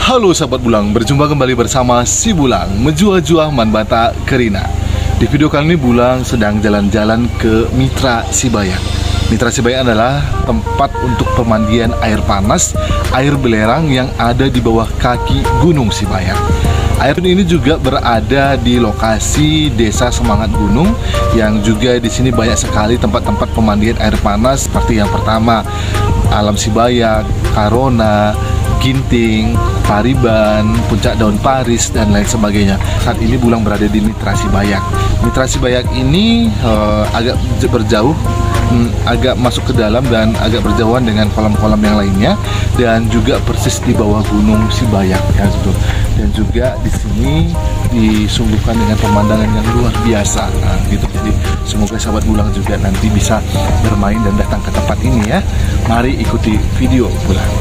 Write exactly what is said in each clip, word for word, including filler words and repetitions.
Halo sahabat Bulang, berjumpa kembali bersama si Bulang Menjua-jua Manbata Kerina. Di video kali ini Bulang sedang jalan-jalan ke Mitra Sibayak. Mitra Sibayak adalah tempat untuk pemandian air panas, air belerang yang ada di bawah kaki Gunung Sibayak. Air ini juga berada di lokasi Desa Semangat Gunung, yang juga di sini banyak sekali tempat-tempat pemandian air panas seperti yang pertama Alam Sibayak, Karona, Ginting, Pariban, Puncak Daun Paris, dan lain sebagainya. Saat ini Bulang berada di Mitra Sibayak. Mitra Sibayak ini uh, agak berjauh, hmm, agak masuk ke dalam dan agak berjauhan dengan kolam-kolam yang lainnya, dan juga persis di bawah Gunung Sibayak, ya, gitu. Dan juga di sini disuguhkan dengan pemandangan yang luar biasa. Nah, gitu. Jadi semoga sahabat Bulang juga nanti bisa bermain dan datang ke tempat ini, ya. Mari ikuti video Bulang.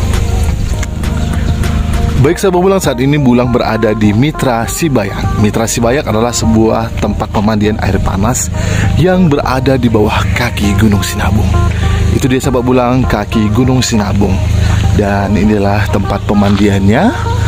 Baik sahabat Bulang, saat ini Bulang berada di Mitra Sibayak. Mitra Sibayak adalah sebuah tempat pemandian air panas yang berada di bawah kaki Gunung Sinabung. Itu dia sahabat Bulang, kaki Gunung Sinabung. Dan inilah tempat pemandiannya.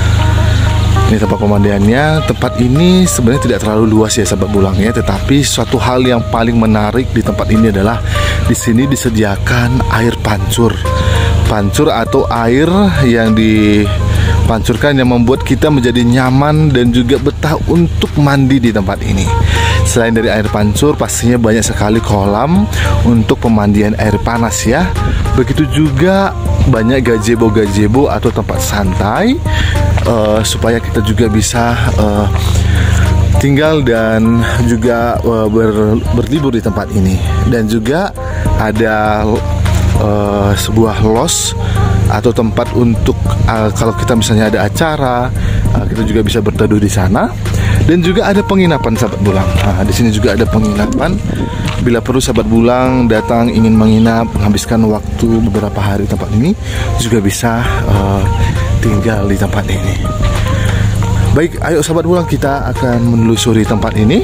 Ini tempat pemandiannya. Tempat ini sebenarnya tidak terlalu luas ya sahabat Bulang ya, tetapi suatu hal yang paling menarik di tempat ini adalah di sini disediakan air pancur. Pancur atau air yang di pancurkan yang membuat kita menjadi nyaman dan juga betah untuk mandi di tempat ini. Selain dari air pancur, pastinya banyak sekali kolam untuk pemandian air panas ya. Begitu juga banyak gazebo-gazebo atau tempat santai uh, supaya kita juga bisa uh, tinggal dan juga uh, ber, berlibur di tempat ini. Dan juga ada uh, sebuah lodge atau tempat untuk uh, kalau kita misalnya ada acara, uh, kita juga bisa berteduh di sana. Dan juga ada penginapan sahabat Bulang. Nah, di sini juga ada penginapan. Bila perlu sahabat Bulang datang ingin menginap, menghabiskan waktu beberapa hari di tempat ini, juga bisa uh, tinggal di tempat ini. Baik, ayo sahabat Bulang, kita akan menelusuri tempat ini.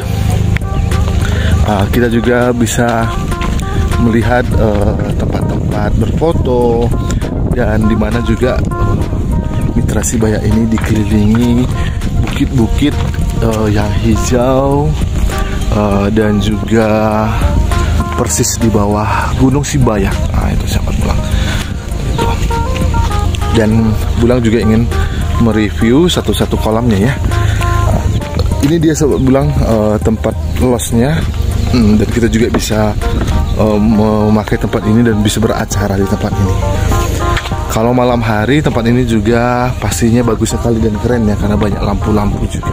Uh, kita juga bisa melihat tempat-tempat uh, berfoto. Dan di mana juga uh, Mitra Sibayak ini dikelilingi bukit-bukit uh, yang hijau uh, dan juga persis di bawah Gunung Sibayak. Nah, itu sahabat Bulang. Itu. Dan Bulang juga ingin mereview satu-satu kolamnya ya. Uh, ini dia sahabat Bulang uh, tempat lodge-nya, hmm, dan kita juga bisa uh, memakai tempat ini dan bisa beracara di tempat ini. Kalau malam hari tempat ini juga pastinya bagus sekali dan keren ya, karena banyak lampu-lampu juga.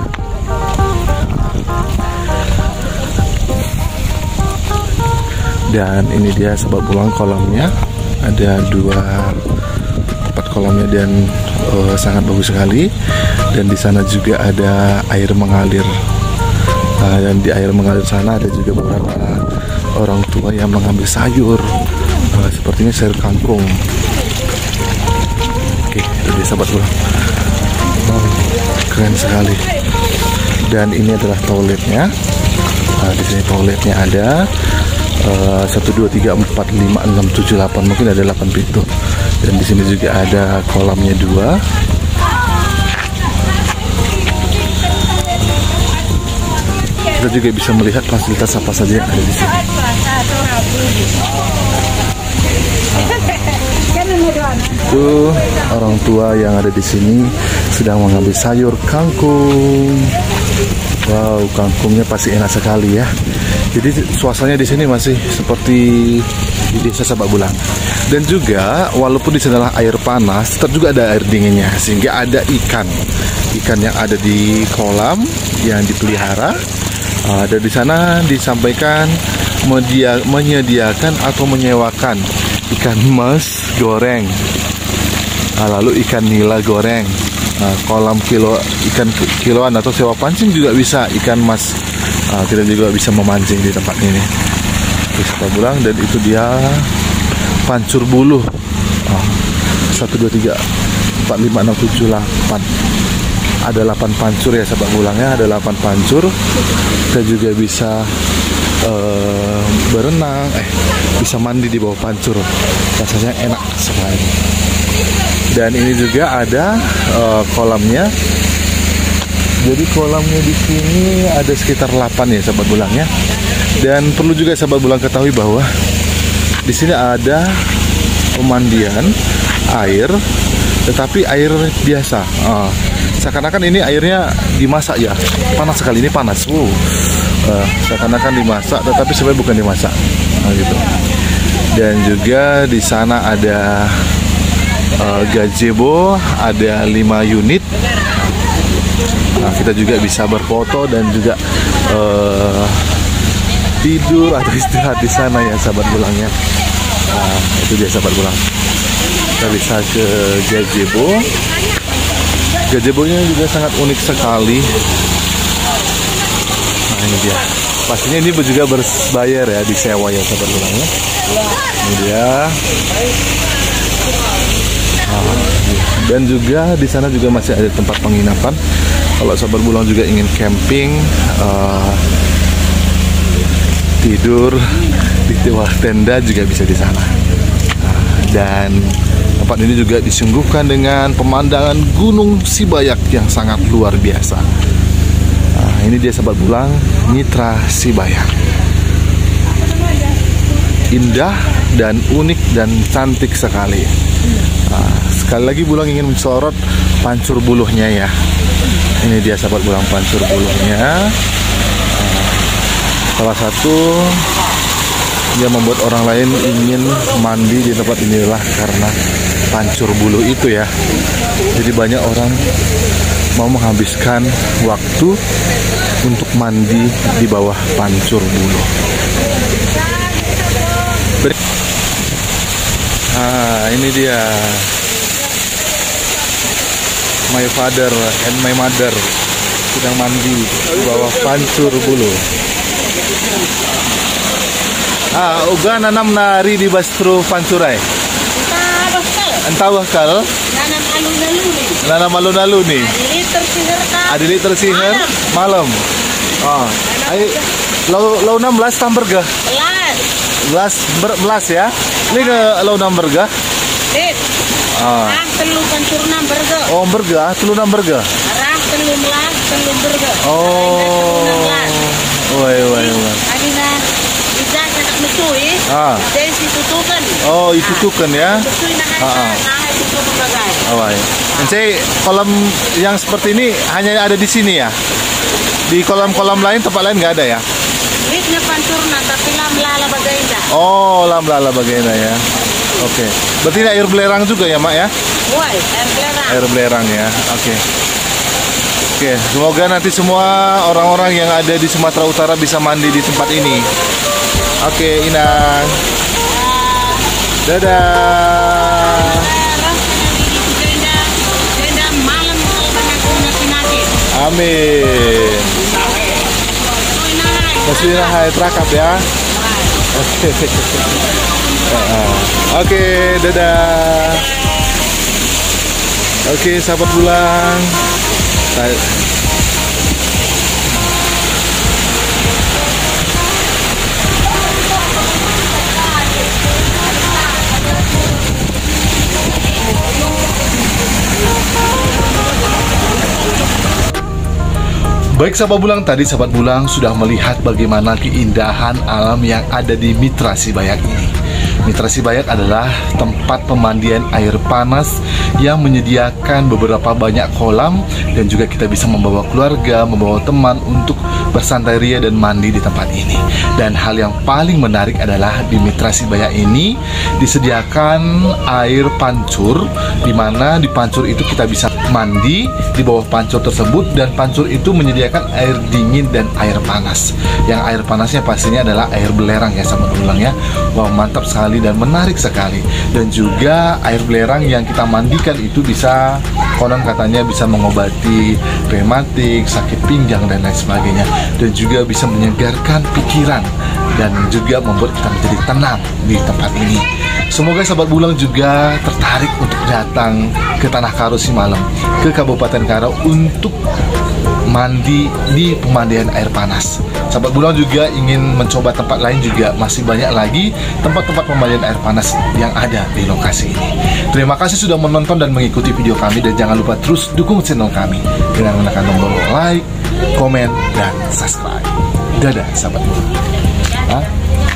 Dan ini dia sahabat Bulang kolamnya, ada dua tempat kolamnya dan uh, sangat bagus sekali. Dan di sana juga ada air mengalir. Uh, dan di air mengalir sana ada juga beberapa orang tua yang mengambil sayur, uh, sepertinya sayur kangkung. Oke, itu dia sahabat Bulang. Wow, keren sekali. Dan ini adalah toiletnya. Nah, di sini toiletnya ada uh, satu, dua, tiga, empat, lima, enam, tujuh, delapan. Mungkin ada delapan pintu. Dan di sini juga ada kolamnya dua. Kita juga bisa melihat fasilitas apa saja yang ada di sini. Itu orang tua yang ada di sini sedang mengambil sayur kangkung. Wow, kangkungnya pasti enak sekali ya. Jadi suasananya di sini masih seperti di desa sahabat Bulang. Dan juga walaupun di sana adalah air panas, tetap juga ada air dinginnya, sehingga ada ikan, ikan yang ada di kolam yang dipelihara. Uh, dan di sana disampaikan media, menyediakan atau menyewakan ikan mas goreng, nah, lalu ikan nila goreng, nah, kolam kilo ikan kiloan atau sewa pancing juga bisa ikan mas. Nah, kita juga bisa memancing di tempat ini. Bisa Bulang, dan itu dia pancur buluh. Nah, satu, dua, tiga, empat, lima, enam, tujuh, delapan. Ada delapan pancur ya sahabat Bulang ya, ada delapan pancur. Kita juga bisa uh, berenang, eh bisa mandi di bawah pancur. Rasanya enak sekali. Dan ini juga ada uh, kolamnya. Jadi kolamnya di sini ada sekitar delapan ya sahabat bulangnya. Dan perlu juga sahabat bulang ketahui bahwa di sini ada pemandian air, tetapi air biasa. Uh, seakan-akan ini airnya dimasak ya. Panas sekali, ini panas. Wow. Uh, seakan-akan dimasak, tetapi sebenarnya bukan dimasak. Nah, gitu. Dan juga di sana ada uh, gazebo, ada lima unit. Nah, kita juga bisa berfoto dan juga uh, tidur atau istirahat di sana ya sahabat bulangnya. Nah, itu dia sahabat bulang. Kita bisa ke gazebo. Gazebo-nya juga sangat unik sekali. Nah, ini dia. Pastinya ini juga berbayar ya, disewa ya sahabat bulangnya. Ini dia. Nah, dan juga di sana juga masih ada tempat penginapan. Kalau sahabat bulang juga ingin camping, uh, tidur di bawah tenda juga bisa di sana. Nah, dan tempat ini juga disungguhkan dengan pemandangan Gunung Sibayak yang sangat luar biasa. Nah, ini dia sahabat bulang, Mitra Sibayak. Indah dan unik dan cantik sekali. Nah, sekali lagi bulang ingin mensorot pancur buluhnya ya. Ini dia sahabat bulang pancur buluhnya. Nah, salah satu yang membuat orang lain ingin mandi di tempat inilah karena pancur buluh itu ya. Jadi banyak orang mau menghabiskan waktu untuk mandi di bawah pancur buluh. Nah, ini dia my father and my mother sedang mandi di bawah pancur buluh. Ah, uga nanam nari di bastro pancurai. Entah bakal. Nanam alun-alun. Nanam alun-alun nih. Adili tersihir malam. Oh, ai lau lau enam belas tamberga. Belas belas ya. Ini ke lau enam berga. Ah. Telu pancur enam berga. Oh, berga, telu enam berga. Arah telu belas, telu berga. Oh. Woi, woi, woi. Adina bisa nak mesui. Ah. Dari situ tukan. Oh, itu tukan ya. Mesui nak Ah. nah itu berbagai. Oh, baik. Dan saya kolam yang seperti ini hanya ada di sini ya. Di kolam-kolam lain, tempat lain nggak ada ya? Ritnya pancurna tapi lam lala bagaina. Oh, lam lala bagaina ya. Oke. Okay. Berarti ini air belerang juga ya, Mak ya? Woi, air belerang. Air belerang ya. Oke. Okay. Oke, okay. Semoga nanti semua orang-orang yang ada di Sumatera Utara bisa mandi di tempat ini. Oke, okay, Inang. Dadah. Amin. Masih hai terakap ya. Oke. Oke, dadah. Oke, sahabat bulang. Baik sahabat bulang, tadi sahabat bulang sudah melihat bagaimana keindahan alam yang ada di Mitra Sibayak ini. Mitra Sibayak adalah tempat pemandian air panas yang menyediakan beberapa banyak kolam dan juga kita bisa membawa keluarga, membawa teman untuk bersantai ria dan mandi di tempat ini. Dan hal yang paling menarik adalah di Mitra Sibayak ini disediakan air pancur, di mana di pancur itu kita bisa mandi di bawah pancur tersebut, dan pancur itu menyediakan air dingin dan air panas. Yang air panasnya pastinya adalah air belerang ya sahabat bulang ya. Wow, mantap sekali dan menarik sekali. Dan juga air belerang yang kita mandikan itu bisa, konon katanya bisa mengobati rematik, sakit pinggang dan lain sebagainya, dan juga bisa menyegarkan pikiran dan juga membuat kita menjadi tenang di tempat ini. Semoga sahabat bulang juga tertarik untuk datang ke Tanah Karo Simalem, ke Kabupaten Karo, untuk mandi di pemandian air panas. Sahabat Bulang juga ingin mencoba tempat lain juga, masih banyak lagi tempat-tempat pemandian air panas yang ada di lokasi ini. Terima kasih sudah menonton dan mengikuti video kami, dan jangan lupa terus dukung channel kami dengan menekan tombol like, komen, dan subscribe. Dadah sahabat Bulang. Hah?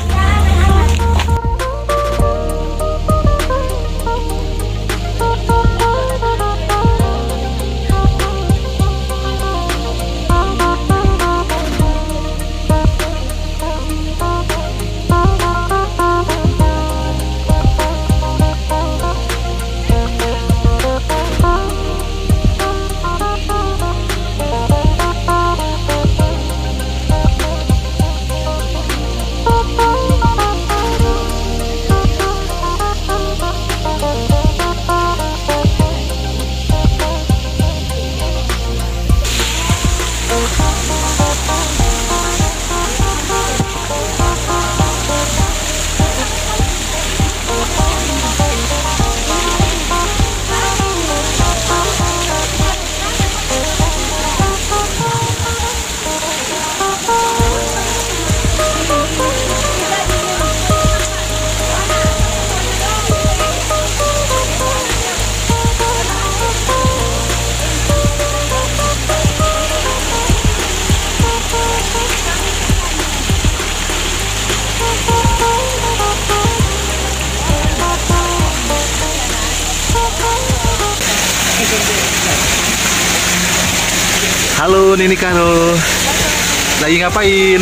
Halo Nini Karo, lagi ngapain?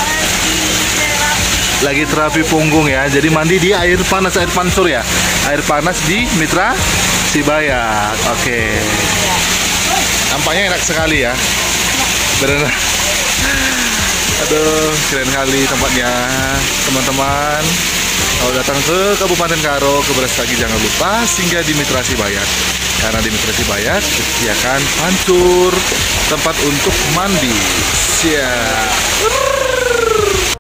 Lagi terapi punggung ya. Jadi mandi di air panas, air pansur ya. Air panas di Mitra Sibayak. Oke. Nampaknya enak sekali ya. Benar. Aduh, keren kali tempatnya, teman-teman. Kalau datang ke Kabupaten Karo, ke Brastagi, jangan lupa singgah di Mitra Sibayak. Karena di Mitra Sibayak disediakan pancur, tempat untuk mandi. Siap.